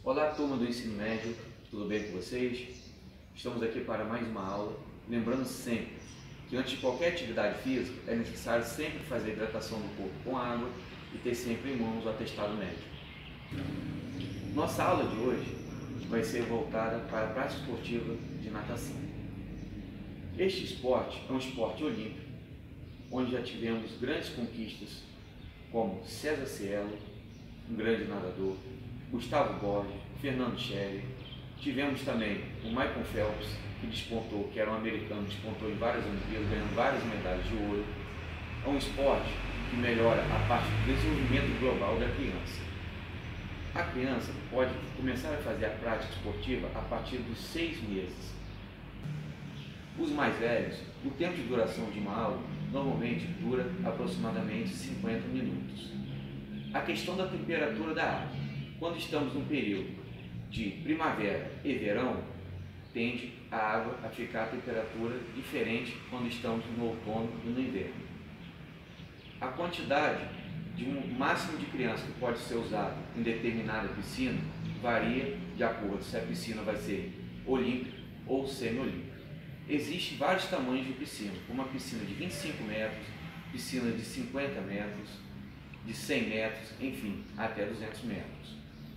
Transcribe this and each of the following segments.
Olá, turma do ensino médio, tudo bem com vocês? Estamos aqui para mais uma aula, lembrando sempre que antes de qualquer atividade física é necessário sempre fazer a hidratação do corpo com água e ter sempre em mãos o atestado médico. Nossa aula de hoje vai ser voltada para a prática esportiva de natação. Este esporte é um esporte olímpico, onde já tivemos grandes conquistas como César Cielo, um grande nadador, Gustavo Borges, Fernando Scherer. Tivemos também o Michael Phelps, que despontou, que era um americano, despontou em várias Olimpíadas, ganhando várias medalhas de ouro. É um esporte que melhora a parte do desenvolvimento global da criança. A criança pode começar a fazer a prática esportiva a partir dos 6 meses. Os mais velhos, o tempo de duração de uma aula normalmente dura aproximadamente 50 minutos. A questão da temperatura da água. Quando estamos num período de primavera e verão, tende a água a ficar a temperatura diferente quando estamos no outono e no inverno. A quantidade de um máximo de criança que pode ser usado em determinada piscina varia de acordo se a piscina vai ser olímpica ou semi-olímpica. Existem vários tamanhos de piscina, como uma piscina de 25 metros, piscina de 50 metros, de 100 metros, enfim, até 200 metros.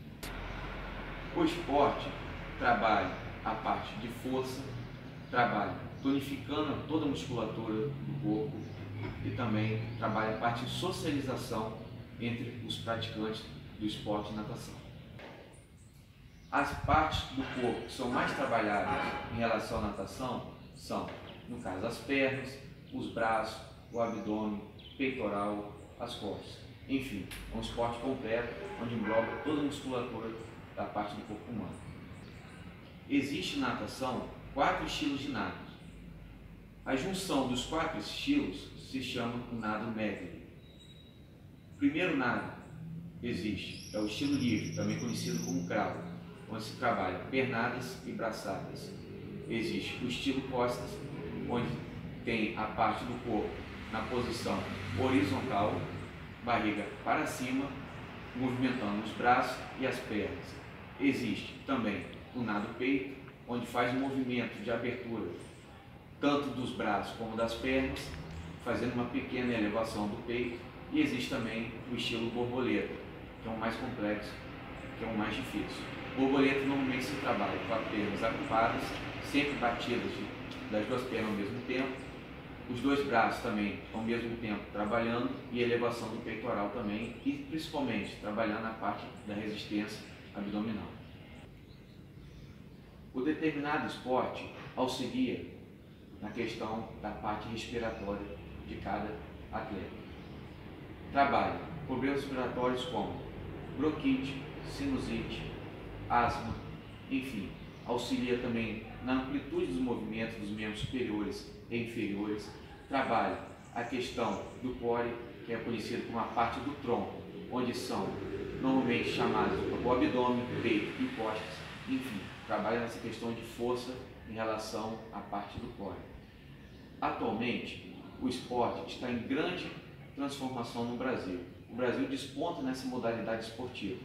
O esporte trabalha a parte de força, trabalha tonificando toda a musculatura do corpo e também trabalha a parte de socialização entre os praticantes do esporte de natação. As partes do corpo que são mais trabalhadas em relação à natação são, no caso, as pernas, os braços, o abdômen, peitoral, as costas. Enfim, é um esporte completo onde engloba toda a musculatura da parte do corpo humano. Existe na natação 4 estilos de nado. A junção dos 4 estilos se chama o nado medley. O primeiro nado existe, é o estilo livre, também conhecido como crawl, onde se trabalha pernadas e braçadas. Existe o estilo costas, onde tem a parte do corpo na posição horizontal, barriga para cima, movimentando os braços e as pernas. Existe também o nado peito, onde faz um movimento de abertura tanto dos braços como das pernas, fazendo uma pequena elevação do peito. E existe também o estilo borboleta, que é o mais complexo, que é o mais difícil. Borboleta normalmente se trabalha com as pernas ocupadas, sempre batidas das duas pernas ao mesmo tempo, os dois braços também ao mesmo tempo trabalhando e elevação do peitoral também, e principalmente trabalhando a parte da resistência abdominal. O determinado esporte auxilia na questão da parte respiratória de cada atleta. Trabalha problemas respiratórios como bronquite, sinusite, asma, enfim, auxilia também na amplitude dos movimentos dos membros superiores e inferiores. Trabalha a questão do core, que é conhecido como a parte do tronco, onde são normalmente chamados o abdômen, peito e costas. Enfim, trabalha nessa questão de força em relação à parte do core. Atualmente, o esporte está em grande transformação no Brasil. O Brasil desponta nessa modalidade esportiva.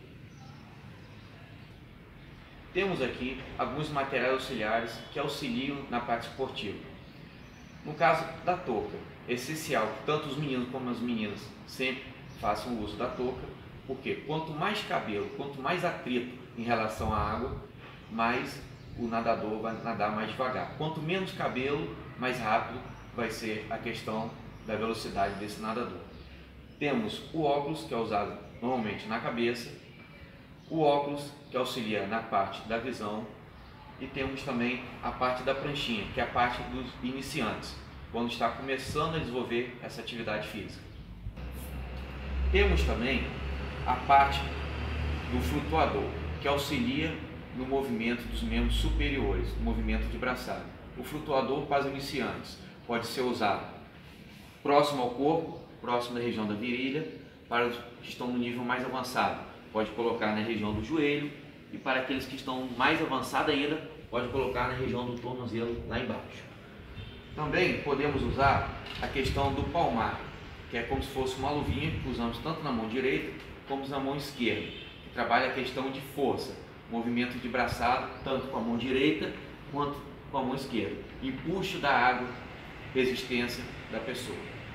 Temos aqui alguns materiais auxiliares que auxiliam na parte esportiva. No caso da touca, é essencial que tanto os meninos como as meninas sempre façam uso da touca, porque quanto mais cabelo, quanto mais atrito em relação à água, mais o nadador vai nadar mais devagar. Quanto menos cabelo, mais rápido vai ser a questão da velocidade desse nadador. Temos o óculos, que é usado normalmente na cabeça, o óculos, que auxilia na parte da visão, e temos também a parte da pranchinha, que é a parte dos iniciantes, quando está começando a desenvolver essa atividade física. Temos também a parte do flutuador, que auxilia no movimento dos membros superiores, no movimento de braçada. O flutuador para os iniciantes pode ser usado próximo ao corpo, próximo da região da virilha. Para os que estão no nível mais avançado, pode colocar na região do joelho, e para aqueles que estão mais avançados ainda, pode colocar na região do tornozelo lá embaixo. Também podemos usar a questão do palmar, que é como se fosse uma luvinha que usamos tanto na mão direita como na mão esquerda, que trabalha a questão de força, movimento de braçada, tanto com a mão direita quanto com a mão esquerda. Empuxo da água, resistência da pessoa.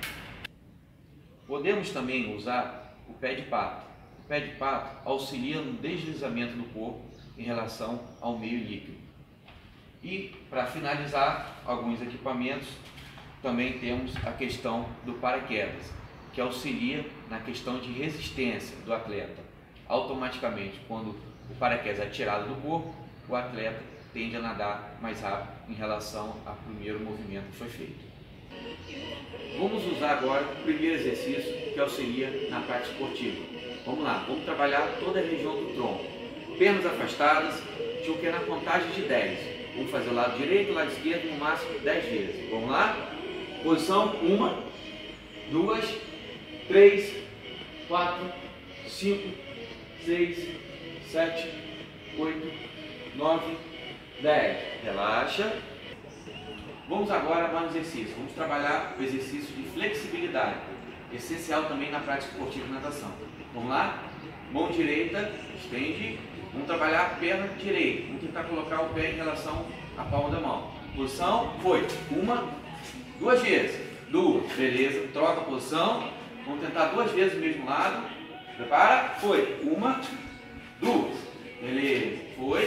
Podemos também usar o pé de pato. O pé de pato auxilia no deslizamento do corpo em relação ao meio líquido. E, para finalizar, alguns equipamentos, também temos a questão do paraquedas, que auxilia na questão de resistência do atleta. Automaticamente, quando o paraquedas é tirado do corpo, o atleta tende a nadar mais rápido em relação ao primeiro movimento que foi feito. Vamos usar agora o primeiro exercício que auxilia na prática esportiva. Vamos lá, vamos trabalhar toda a região do tronco. Pernas afastadas, que é na contagem de 10. Vamos fazer o lado direito, o lado esquerdo, no máximo 10 vezes. Vamos lá? Posição 1, 2, 3, 4, 5, 6, 7, 8, 9, 10. Relaxa. Vamos agora para um exercício. Vamos trabalhar o exercício de flexibilidade, essencial também na prática esportiva de natação. Vamos lá? Mão direita, estende. Vamos trabalhar a perna direita. Vamos tentar colocar o pé em relação à palma da mão. Posição, foi. 1, 2 vezes. 2, beleza. Troca a posição. Vamos tentar 2 vezes o mesmo lado. Prepara, foi. 1, 2, beleza. Foi.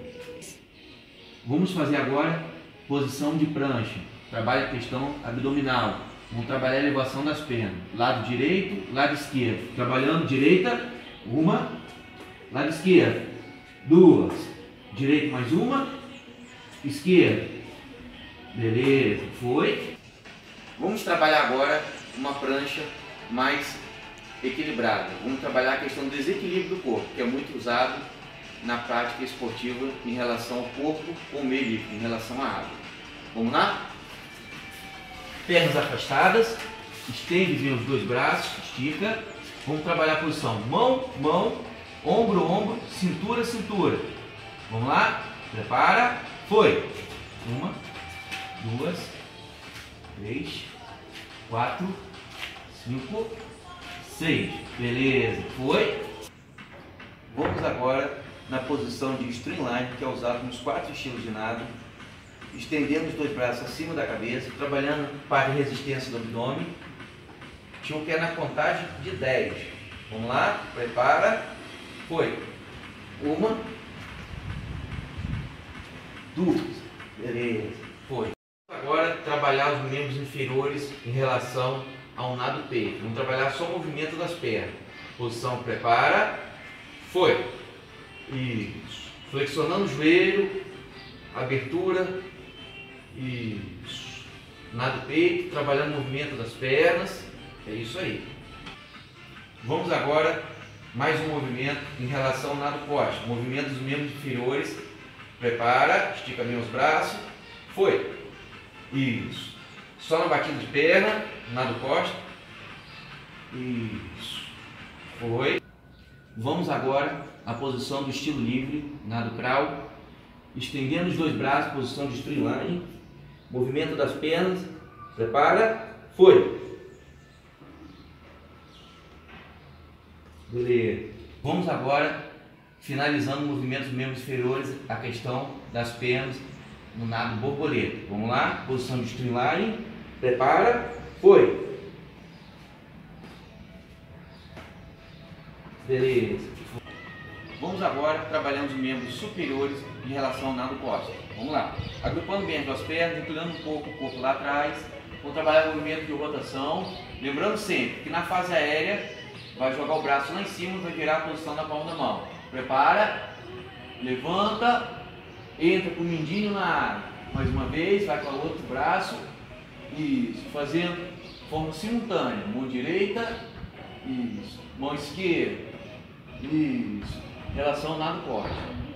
Vamos fazer agora posição de prancha. Trabalha a questão abdominal. Vamos trabalhar a elevação das pernas. Lado direito, lado esquerdo. Trabalhando direita, 1, lado esquerdo. 2, direito mais 1, esquerda, beleza, foi. Vamos trabalhar agora uma prancha mais equilibrada. Vamos trabalhar a questão do desequilíbrio do corpo, que é muito usado na prática esportiva em relação ao corpo com o meio líquido, em relação à água. Vamos lá? Pernas afastadas, estende bem os dois braços, estica. Vamos trabalhar a posição mão, mão, ombro, ombro, cintura, cintura. Vamos lá? Prepara. Foi. 1, 2, 3, 4, 5, 6. Beleza. Foi. Vamos agora na posição de streamline, que é usado nos 4 estilos de nado. Estendendo os dois braços acima da cabeça, trabalhando para a resistência do abdômen. Tinha que é na contagem de 10. Vamos lá? Prepara. Foi. 1, 2, beleza, foi. Agora trabalhar os membros inferiores em relação ao nado peito. Vamos trabalhar só o movimento das pernas. Posição, prepara, foi. Isso. Flexionando o joelho, abertura, isso. Nado peito, trabalhando o movimento das pernas, é isso aí. Vamos agora mais um movimento em relação ao nado costa. Movimento dos membros inferiores. Prepara, estica bem os braços. Foi. Isso. Só na batida de perna, nado costa. Isso. Foi. Vamos agora à posição do estilo livre, nado crawl. Estendendo os dois braços, posição de streamline. Movimento das pernas. Prepara. Foi. Beleza. Vamos agora, finalizando o movimento dos membros inferiores, a questão das pernas no nado borboleta. Vamos lá, posição de streamline, prepara, foi. Beleza. Vamos agora trabalhando os membros superiores em relação ao nado costa. Vamos lá, agrupando bem as duas pernas, inclinando um pouco o corpo lá atrás. Vamos trabalhar o movimento de rotação, lembrando sempre que na fase aérea vai jogar o braço lá em cima e vai virar a posição da palma da mão. Prepara, levanta, entra com o mindinho na água. Mais uma vez, vai com o outro braço. Isso, fazendo forma simultânea. Mão direita, isso. Mão esquerda, isso. Relação ao nado corte.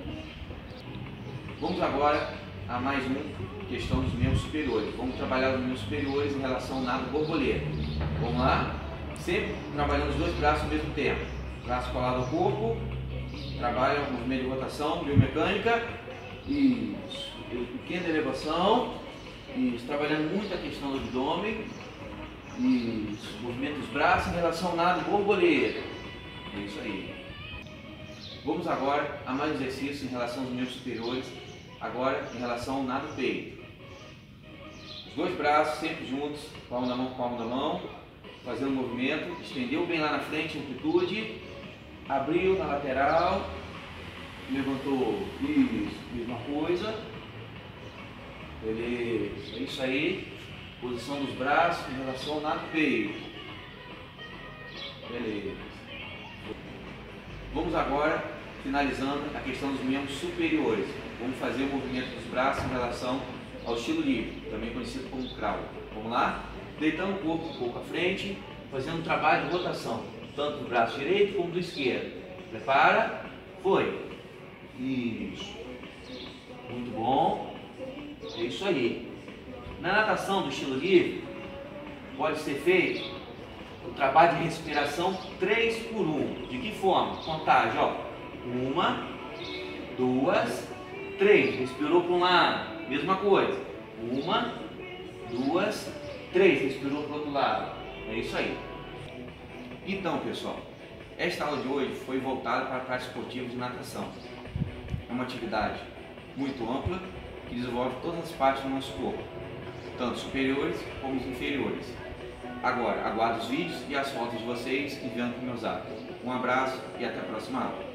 Vamos agora a mais uma questão dos membros superiores. Vamos trabalhar os membros superiores em relação ao nado borboleta. Vamos lá? Sempre trabalhando os dois braços ao mesmo tempo. Braço colado ao corpo, trabalha o movimento de rotação, biomecânica, isso. Pequena elevação, isso. Trabalhando muito a questão do abdômen, isso. Movimento dos braços em relação ao nado borboleta. É isso aí. Vamos agora a mais um exercício em relação aos membros superiores, agora em relação ao nado peito. Os dois braços sempre juntos, palma na mão, fazendo o movimento, estendeu bem lá na frente, amplitude, abriu na lateral, levantou, isso, mesma coisa, beleza, é isso aí, posição dos braços em relação ao nado peito, beleza. Vamos agora, finalizando a questão dos membros superiores, vamos fazer o movimento dos braços em relação ao estilo livre, também conhecido como crawl. Vamos lá? Deitando o corpo um pouco à frente, fazendo um trabalho de rotação, tanto do braço direito como do esquerdo. Prepara, foi. Isso. Muito bom. É isso aí. Na natação do estilo livre, pode ser feito o trabalho de respiração 3 por 1. De que forma? Contagem, ó. 1, 2, 3. Respirou para um lado. Mesma coisa. 1, 2, 3. Respirou para o outro lado. É isso aí. Então, pessoal, esta aula de hoje foi voltada para a prática esportiva de natação. É uma atividade muito ampla que desenvolve todas as partes do nosso corpo, tanto superiores como os inferiores. Agora, aguardo os vídeos e as fotos de vocês enviando para o meu zap. Um abraço e até a próxima aula.